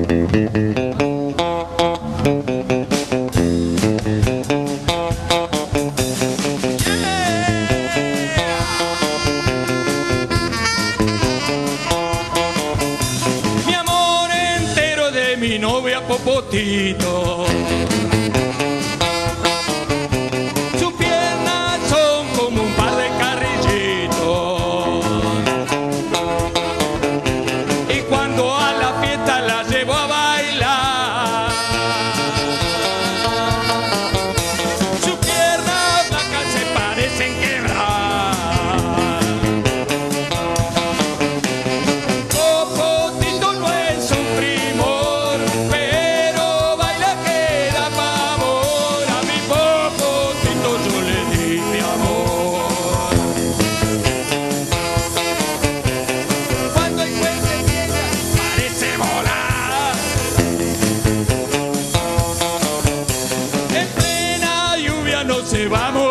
Mi amor entero de mi novia Popotito. Sus piernas son como un par de carrillitos. Y cuando a la fiesta la llevo a bailar, sus piernas blancas se parecen quebrar. Popotito no es un primor, pero baila que da pavor. A mi Popotito yo le di mi amor. Cuando el juez empieza parece volar. En plena lluvia no se va a morir.